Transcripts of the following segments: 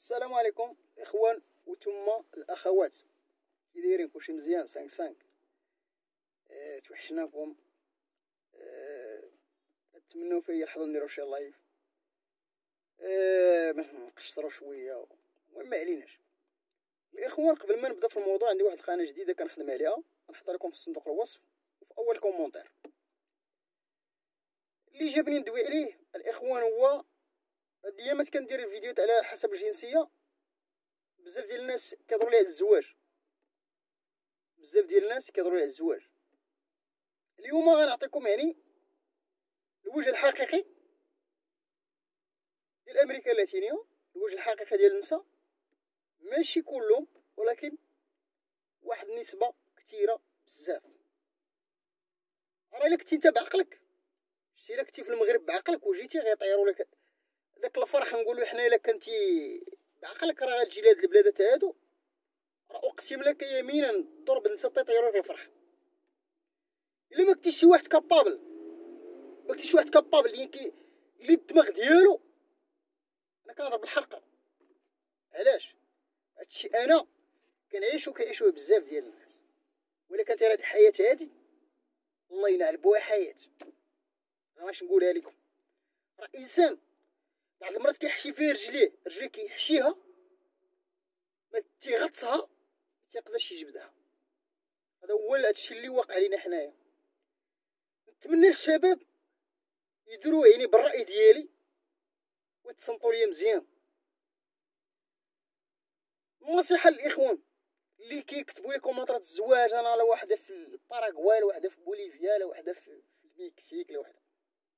السلام عليكم اخوان وتما الاخوات، كي دايرين؟ كلشي مزيان؟ 5 توحشناكم. نتمنوا في اي لحظه نديرو شي لايف، نقشروا شويه. المهم ما عليناش الاخوان. قبل ما نبدا في الموضوع، عندي واحد القناه جديده كنخدم عليها، غنحطها لكم في صندوق الوصف وفي اول كومونتير. اللي جابني ندوي عليه الاخوان هو هاد الايامات كندير الفيديوهات على حسب الجنسيه. بزاف ديال الناس كيهضروا لي على الزواج، اليوم غنعطيكم الوجه الحقيقي ديال امريكا اللاتينيه، الوجه الحقيقي ديال النساء. ماشي كلهم، ولكن واحد النسبه كثيره بزاف. راه الا كنتي انت بعقلك، شتي الا كنتي في المغرب بعقلك وجيتي غيطيروا لك داك الفرح. نقولوا حنا الا كنتي بعقلك راه غتجي لهاد البلادات هادو، راه اقسم لك يمينا ضرب النساء تيطيروا لك الفرح. الا ما كنتيش شي واحد كابابل، اللي الدماغ ديالو. انا كنهضر بالحرقه. علاش؟ هادشي انا كنعيشو كيعيشوه بزاف ديال الناس. ولا كانت هاد الحياه هادي الله ينعلبوها حياه. واش نقولها لكم؟ راه الانسان بعض المرات كيحشي فيه رجليه كيحشيها، ما تيغطسها، ما تيقدرش يجبدها. هذا هو هادشي اللي واقع لينا حنايا. نتمنى الشباب يديروا بالراي ديالي ويتصنتوا ليا مزيان. نصيحه للاخوان اللي كيكتبوا لي كومونطرات الزواج، انا لا واحده في الباراغواي، لا واحده في بوليفيا، لا واحده في المكسيك، لا واحده.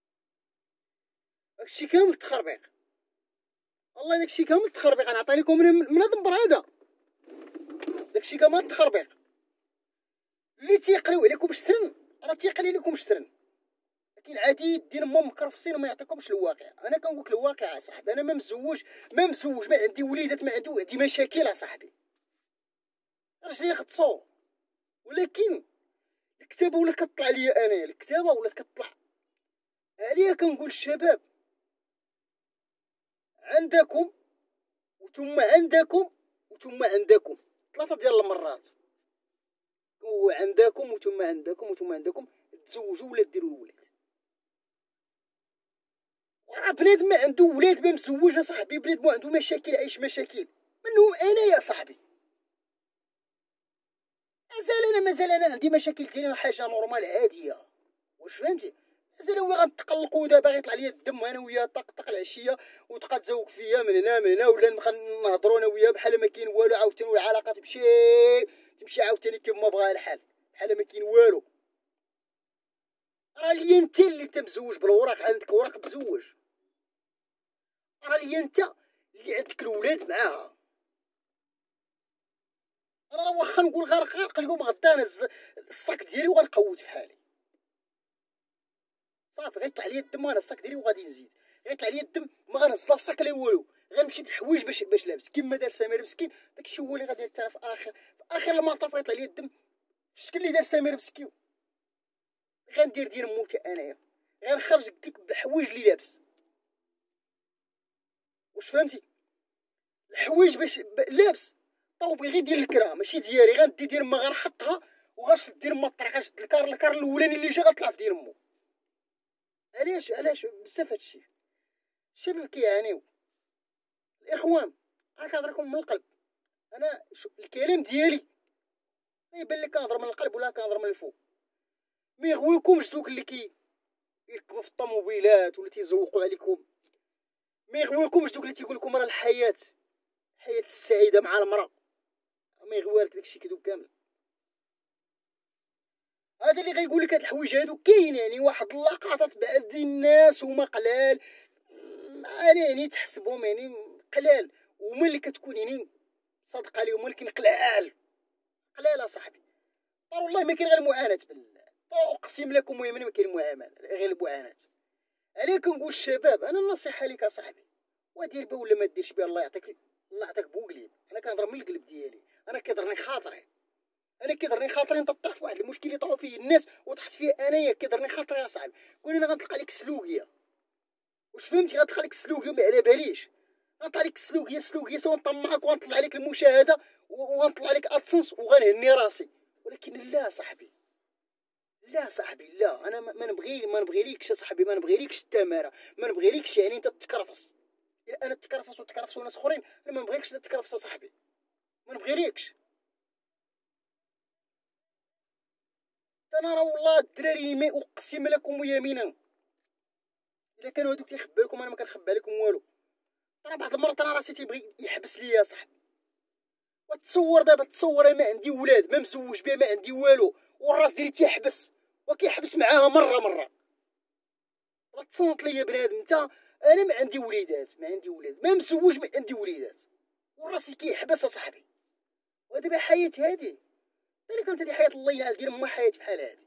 داكشي كامل تخربيق. والله داكشي كامل تخربيق. انا عطي لكم من هاد المبر هذا، داكشي كامل تخربيق. اللي تيقريو عليكم بشترن راه تيقري عليكم بشترن، لكن العديد ديال ما مكرفصين وما يعطيكمش الواقع. انا كنقول لك الواقع صاحبي. انا ما مزوج، ما عندي وليدات، ما عندي مشاكل صاحبي. رجلي ختصو، ولكن الكتابه ولات كطلع ليا انايا. الكتابه ولات كطلع عليا. كنقول الشباب عندكم وثم عندكم وثم عندكم 3 ديال المرات. وعندكم وثم عندكم وثم عندكم تزوجوا ولا ديروا الولاد. وراه بنادم ما عنده ولاد ما مزوج صاحبي، بنادم عنده مشاكل، عايش مشاكل منهم انا يا صاحبي. مازال انا عندي مشاكل ديالي، حاجه نورمال عاديه. واش فهمتي؟ مازال هو غنتقلقوا دابا غيطلع لي الدم انا وياه طق العشيه وتبقى تزوق فيا من هنا ولا نبقى نهضروا انا وياه بحال ما كاين والو. عاوتاني العلاقه تمشي عاوتاني كيما بغا الحال، بحال ما كاين والو. راه لي انت اللي تمزوج بالوراق، عندك وراق مزوج. راه لي انت اللي عندك الولاد معاها. انا راه واخا نقول غرق اليوم غدا انا الصاك ديالي وغنقود في حالي صافي. غيطلع لي الدم انا الصاك ديالي وغادي نزيد. غيطلع لي الدم ما غنزل الصاك لا والو، غنمشي بالحوايج باش لابس كيما دار سمير مسكين. داكشي هو اللي غادي يترا في اخر المطاف. غيطلع لي الدم في الشكل اللي دار سمير مسكين. غندير ديال موتي انايا، غنخرج ديك بالحوايج اللي لابس. واش فهمتي؟ الحوايج باش لابس طوبي غير ديال الكرا ماشي ديالي. غندي ديال ما غنحطها وغنشد ديال ما الطريق. غنشد الكار الاولاني اللي جا غطلع في ديال مو. علاش بزاف هادشي الشباب كيعانيو. الاخوان انا كنهضر لكم من القلب. انا الكلام ديالي ما يبان لك كنهضر من القلب ولا كنهضر من الفوق. ما يغويكمش دوك اللي يركبوا في الطوموبيلات ولا تيزوقوا عليكم. ما يغويكمش دوك اللي تيقول لكم راه الحياه السعيده مع المراه. ما يغوالك داكشي كذوب كامل. هذا اللي غيقول لك هاد الحوايج هادو كاين واحد اللقطات بعد الناس هما قلال. انا تحسبهم قلال، وما اللي كتكون صادقه عليهم، ولكن قلال صاحبي. والله ما كاين غير المعاناه بالله. اقسم لكم ما كاين معامله غير المعاناه. عليك نقول الشباب، انا النصيحه لك صاحبي، ودير بها ولا ما ديرش بها الله يعطيك بوقليب. انا كنهضر من القلب ديالي. انا كيضرني خاطري نطيح في واحد المشكل اللي طاحوا فيه الناس وطحت فيه انايا. كيضرني خاطري يا صاحبي. كون انا غنطلق عليك السلوكيه. واش فهمتي؟ غتلقى لك السلوكيه ما على باليش. غنطلع لك سلوكية ونطمعك ونطلع عليك المشاهده ونطلع عليك ادسنس وغنهني راسي. ولكن لا صاحبي، لا صاحبي، لا، انا ما نبغيليكش صاحبي، ما نبغيليكش التماره، ما نبغيليكش يعني انت تتكرفص. الا انا تكرفص وتكرفصوا ناس اخرين، انا ما نبغيكش تتكرفص صاحبي، ما نبغيليكش. انا راه والله الدراري ما اقسم لكم يمينا الا كانوا هذوك تيخبى لكم انا ما كنخبى عليكم والو. راه بعض المرات انا راسي تيبغي يحبس ليا صاحبي. وتصور دابا، تصور انا ما عندي ولاد، ما مزوج بها، ما عندي والو، والراس ديالي تيحبس وكيحبس معاها مره. وتصنت ليا بنادم انت، انا ما عندي وليدات، ما مزوج، ما عندي وليدات، والراس كيحبس اصاحبي. ودابا حياة هادي اللي كانت هادي حياة الله ينعل ديال ما حياة بحال هادي.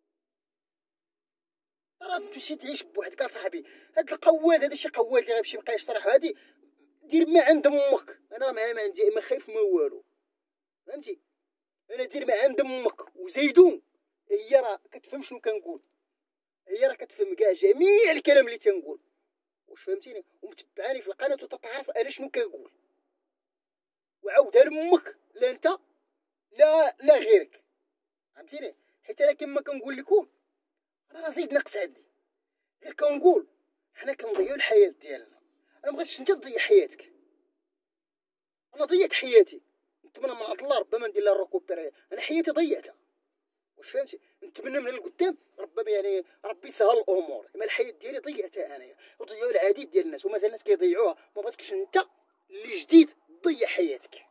راه تمشي تعيش بوحدك اصاحبي. هاد القواد هذا شي قواد اللي غيمشي يبقى يشطرح هادي، دير ما عند امك. انا راه ما عندي ما خايف ما والو، فهمتي؟ انا دير ما عند امك وزيدون. هي راه كتفهم شنو كنقول، هي راه كتفهم كاع جميع الكلام اللي تنقول، واش فهمتيني؟ ومتبعاني في القناه وتتعرف انا شنو كنقول. وعاودها لامك، لا انت لا غيرك، فهمتيني؟ حيت انا كما كنقول لكم انا راه زيد ناقص عندي، غير كنقول حنا كنضيعوا الحياه ديالنا. انا مبغيتش انت تضيع حياتك، انا ضيعت حياتي، نتمنى من عند الله ربما ندير لها الريكوبير. انا حياتي ضيعتها، واش فهمتي؟ نتمنى من القدام ربما يعني ربي يسهل الامور، اما الحياه ديالي ضيعتها انايا وضيعوا العديد ديال الناس ومازال الناس كيضيعوها. ما بغيتكش انت اللي جديد تضيع حياتك،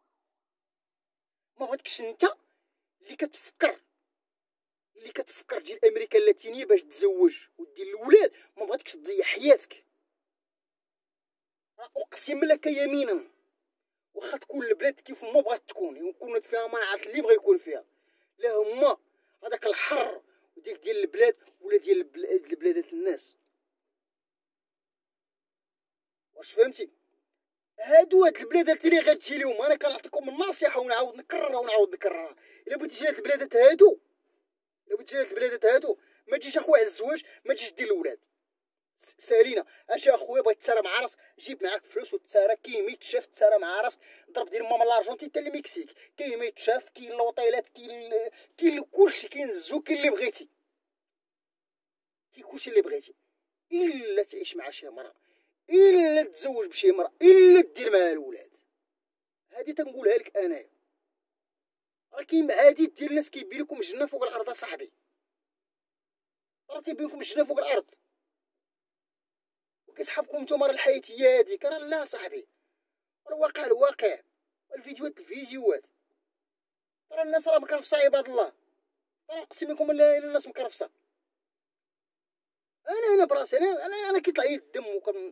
ما بغيتكش انت اللي كتفكر تجي لامريكا اللاتينيه باش تزوج ودير الولاد، ما بغيتكش تضيع حياتك. اقسم لك يمينا واخا تكون البلاد كيف ما بغات تكون، يكون فيها ما عرفت اللي بغى يكون فيها، لا هما هذاك الحر وديك ديال البلاد ولا ديال البلادات الناس، واش فهمتي؟ هاد البلادات اللي غتجي لهم انا كنعطيكم النصيحه ونعاود نكررها. الا بغيتي تجي لهاد البلادات هادو، ما تجيش اخويا على الزواج، ما تجيش دير الاولاد سالينا. اجي اخويا بغيت تسارى مع راس، جيب معاك فلوس وتسارى. كاين 100 شاف تسارى مع راس، ضرب ديال ماما لارجونتي حتى المكسيك، كاين 100 شاف، كاين لوطيلات، كاين كلشي، كاين الزو، كاين اللي بغيتي، كاين كلشي اللي بغيتي. الا تعيش مع شي مرا، الا تزوج بشي مرا، الا دير معاها الولاد. هادي تنقولها لك انايا. راه كاين عديد ديال الناس كيبين لكم الجنه فوق الارض اصاحبي، راه تيبين لكم الجنه فوق الارض وكيسحبكم نتوما راه الحياه هي هاديك. راه لا صاحبي، راه الواقع الفيديوهات. ترى الناس راه مكرفصه عباد الله، راه اقسم لكم الا الناس مكرفصه. انا براسي انا كيطلع لي الدم وكن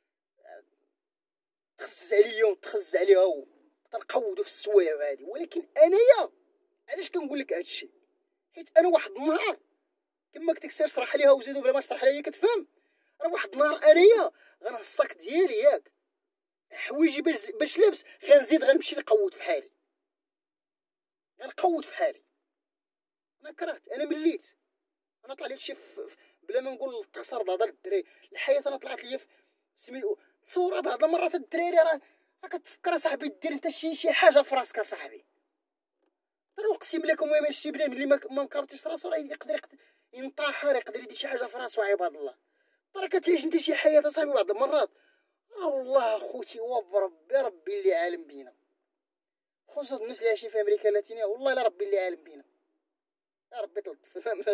تخزز عليا وتخزز عليها وتنقودو في السوايع وهادي. ولكن انايا علاش كنقول لك هادشي؟ حيت انا واحد النهار كما قلت لك سير شرح ليها وزيدو بلا ما تشرح ليا كتفهم. راه واحد النهار انايا غنهصك ديالي ياك حوايجي باش لابس، غنزيد غنمشي نقود في حالي، غنقود في حالي. انا كرهت، انا مليت، انا طلع لي شي بلا ما نقول تخسر الهضر الدراري الحياه. انا طلعت لي في سميتو تصور بعض المرات الدراري راه كتفكر صاحبي دير انت شي حاجه في راسك صاحبي. ترى اقسم لكم ما شي بنادم اللي ما مكرتيش راسو راه يقدر ينتحر، يقدر يدير شي حاجه في راسو عباد الله. ترى كتعيش انت شي حياه صاحبي بعض المرات. والله اخوتي ربي اللي عالم بينا، خصوصا الناس اللي عايشين في امريكا اللاتينيه، والله لا ربي اللي عالم بينا. يا ربي تلطف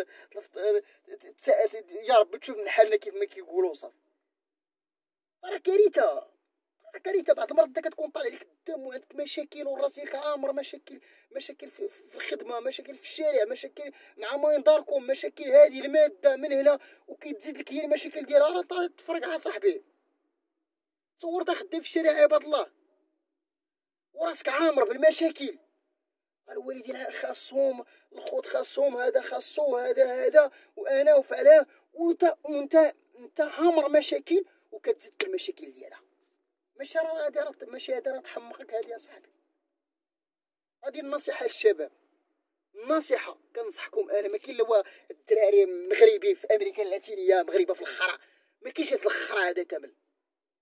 يا ربي تشوف من حالنا كيف ما كيقولوا صافي. راه كارثه بعض المرات انت كتكون طالع لك الدم وعندك مشاكل وراسك عامر، مشاكل في الخدمه، مشاكل في الشارع، مشاكل مع ماين داركم، مشاكل هذه الماده من هنا، وكيتزيد لك هي المشاكل ديالها. راه تفرقع صاحبي. تصور تا خدام في الشارع عباد الله وراسك عامر بالمشاكل. الوالدين خاصهم، الخوت خاصهم، هذا خاصو، هذا وانا وفعلا، وانت عامر مشاكل وكتزيد بالمشاكل ديالها. ماشي راه تحمقك هادي يا صاحبي. هادي النصيحه للشباب، النصيحه كنصحكم انا. ما كاين لا الدراري مغربي في امريكا اللاتينيه، مغربه في الخرا، ما كاينش هاد الخرا هذا كامل.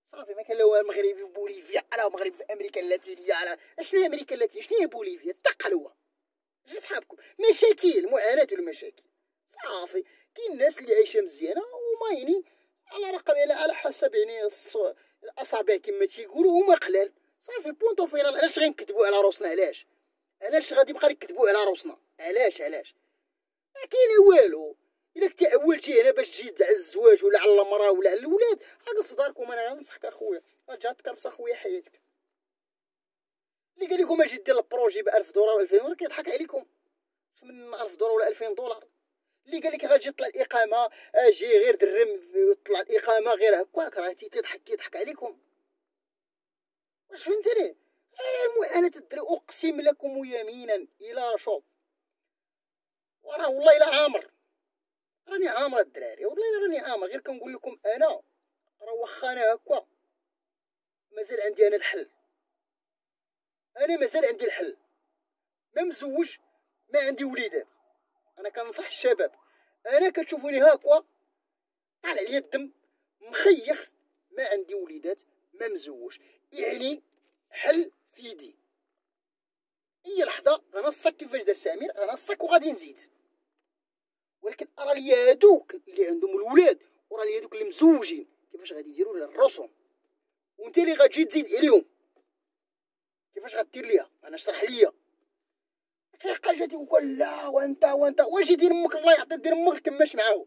صافي ما كان لا والو. المغربي في بوليفيا، على المغرب في امريكا اللاتينيه، على شنو هي امريكا اللاتينيه، شنو هي بوليفيا؟ التقلوه. اش صحابكم مشاكل، معاناه والمشاكل. صافي كاين الناس اللي عايشه مزيانه وما يعني على رقم، على حسب يعني الاصابع كما تيقولوا، هما قلال. صافي بونطو فينال. علاش غنكذبوا على روسنا؟ علاش غادي يبقى نكذبوا على روسنا؟ علاش ما كاين والو. الا كنتي عولتي هنا باش تجي على الزواج ولا على المراه ولا على الاولاد، اجلس في داركم. انا غنصحك اخويا، رجع تكرفس اخويا حياتك. اللي قال لكم اجي دير البروجي ب 1000 دولار و 2000 دولار كيضحك عليكم. من 1000 دولار ولا 2000 دولار. اللي قال لك غتجي تطلع الاقامه، اجي غير درم وطلع الاقامه غير هكاك، راه كيضحك عليكم. واش فهمتني؟ المعاناه الدري اقسم لكم يمينا الى شوف. وراه والله الا عامر، راني عامر الدراري، والله راني عامر. غير كنقول لكم انا راه واخا انا هكا مازال عندي انا الحل. انا مازال عندي الحل، ما مزوج، ما عندي وليدات. انا كنصح الشباب، انا كتشوفوني هكا طالع لي الدم مخيخ، ما عندي وليدات، ما مزوج، يعني حل في يدي. اي لحظه غنصك كيفاش دار سمير، غنصك وغادي نزيد. ولكن ارى لي هادوك اللي عندهم الولاد، ورا لي هادوك اللي مزوجين كيفاش غادي يديروا للرسوم، وانت اللي غتجي تزيد عليهم كيفاش غدير ليها. انا اشرح ليا. كيبقى جاتي وقال لا وانت واجي دير امك، الله يعطي دير امك كماش معاهم.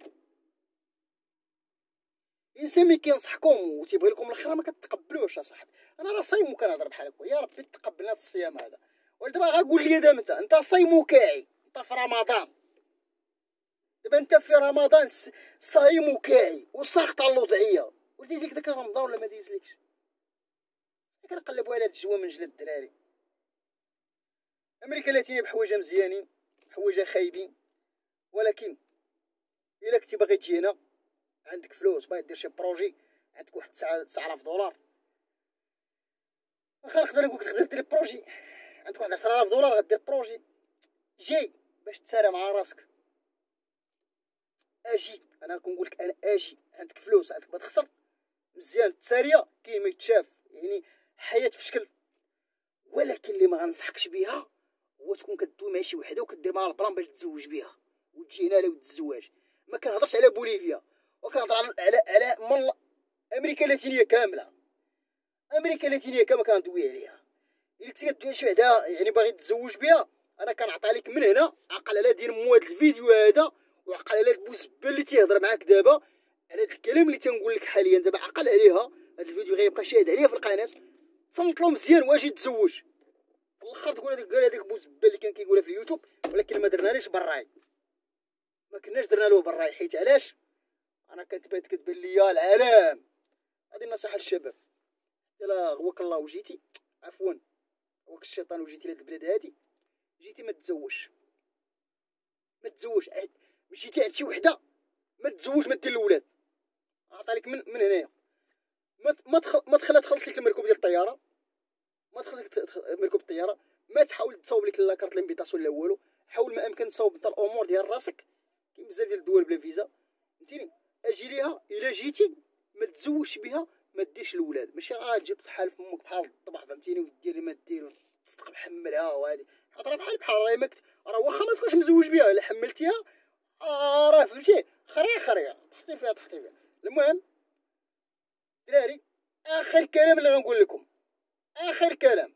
الانسان ملي كينصحكم وتيبغي لكم الخير ما كتقبلوش اصاحبي. انا راه صايم وكنهضر بحال هكا، يا ربي تقبلنا في الصيام هذا. ودابا غاقول لي دابا انت صايم وكاعي، انت في رمضان، دابا انت في رمضان صايم وكاعي وساخط على الوضعيه، وديزلك داك رمضان ولا ما ديزلكش؟ كنقلبوا على هاد الجوا من جلد الدراري. امريكا اللاتينيه بحوايجها مزيانين، بحوايجها خايبين، ولكن الا كنتي باغي تجي هنا، عندك فلوس باغي دير شي بروجي، عندك واحد 9000 دولار، واخا نقدر نقولك تقدر دير بروجي. عندك واحد 10000 دولار غدير بروجي، جاي باش تسارى مع راسك. اجي انا كنقولك، انا اجي عندك فلوس، عندك ما تخسر، مزيان التساريه كاين ما يتشاف، يعني حياه في شكل. ولكن اللي ما غنصحكش بها هو تكون كدوي مع شي وحده وكدير معها البلان باش تتزوج بها وتجي هنا لود الزواج. ما كنهضرش على بوليفيا، وكنهضر على امريكا اللاتينيه كامله. امريكا اللاتينيه كامله كندوي عليها. الا كنتي كدوي شي وحده يعني باغي تتزوج بها، انا كنعطي لك من هنا عقل على دير مو هاد الفيديو هذا، وعقل على بوزبل اللي تيهضر معاك دابا على هاد الكلام اللي تنقول لك حاليا دابا. عقل عليها، هاد الفيديو غيبقى شاهد عليه في القناه، تصنت له مزيان واجي تزوج. الاخر تقول هذاك بوزبل اللي كان كيقولها في اليوتيوب، ولكن ما درناليش براي، ما كناش درنا له براي. حيت علاش؟ انا كتبان ليا العالم. هذه النصيحه للشباب، الا غوك الله وجيتي، عفوا غوك الشيطان وجيتي لهاد البلاد هادي، جيتي ما تزوجش، ما تزوج. مشيتي عند شي وحده ما تزوج، ما دير الاولاد. عطالك من هنايا. ما تخليها تخلص لك المركوب ديال الطياره، ما تخلصك مركوب الطياره، ما تحاول تصاوب لك لا كارت لانفيتاسيون لا والو. حاول ما امكن تصاوب انت الامور ديال راسك. كاين بزاف ديال الدول بلا فيزا، فهمتيني. اجي ليها، الا جيتي ما تزوجش بها، ما ديرش الاولاد. ماشي غاتجي تحال فمك بحال الطبع، فهمتيني، ودير ما دير تصدق محملها. وهادي هضره بحال راه واخا ما تكونش مزوج بها، الا حملتيها راه فهمتي خريه تحطي فيها. المهم دراري، اخر كلام اللي غنقول لكم، اخر كلام،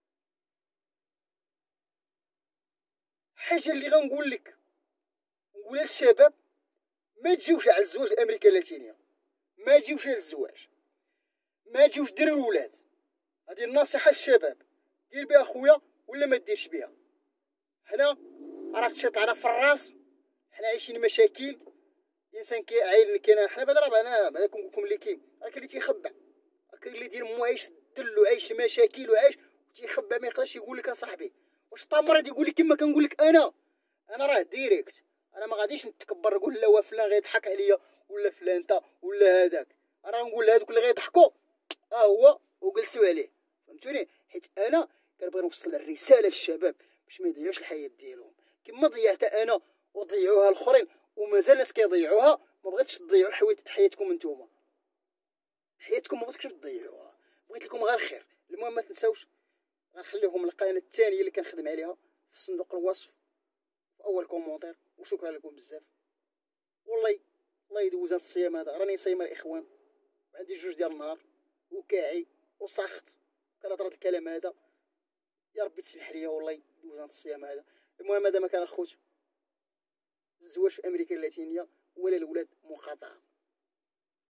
حاجه اللي غنقول لك نقولها للشباب، ما تجيوش على الزواج الامريكا اللاتينيه، ما تجيوش على الزواج، ما تجيوش ديروا الولاد. هذه النصيحه للشباب، دير بها خويا ولا ما ديرش بها. حنا راه تشطعنا في الراس، حنا عايشين مشاكل. الانسان كيعاين كاين، حنا بعدا كنقول لكم اللي كاين، راه كاين اللي تيخبع، كاين اللي يدير مو عايش الدل وعايش مشاكل وعايش وتيخبع، ما يقدرش يقول لك اصاحبي. واش طامرد يقول لك كما كنقول لك انا راه ديريكت. انا ما غاديش نتكبر نقول لا وا فلان غيضحك عليا ولا فلان انت ولا هذاك. انا نقول لهذوك اللي غيضحكوا هو وجلسوا عليه، فهمتوني. حيت انا كنبغي نوصل الرساله للشباب باش ما يضيعوش الحياه ديالهم كما ضيعتها انا وضيعوها الاخرين، ومازال ناس كيضيعوها. ما بغيتش تضيعوا حياتكم نتوما. حياتكم ما بغيتكش تضيعوها، بغيت لكم غير الخير. المهم ما تنساوش، غنخليكم القناه الثانيه اللي كنخدم عليها في صندوق الوصف في اول كومونتير. وشكرا لكم بزاف والله. الله يدوز هاد الصيام هذا، راني صايم الاخوان وعندي 2 ديال النهار وكاعي وساخط كنهضر هاد الكلام هذا. يا ربي تسمح لي والله يدوز هاد الصيام هذا. المهم هذا ما كان الخوت الزواج في امريكا اللاتينيه ولا الولاد مقاطعه.